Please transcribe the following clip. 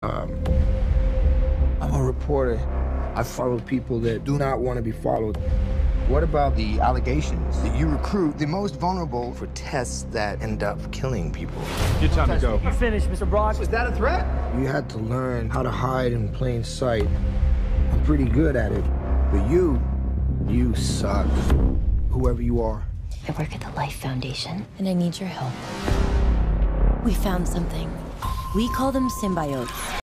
I'm a reporter. I follow people that do not want to be followed. What about the allegations that you recruit the most vulnerable for tests that end up killing people? Your time to go. You're finished, Mr. Brock. Was that a threat? You had to learn how to hide in plain sight. I'm pretty good at it, but you suck. Whoever you are. I work at the Life Foundation, and I need your help. We found something. We call them symbiotes.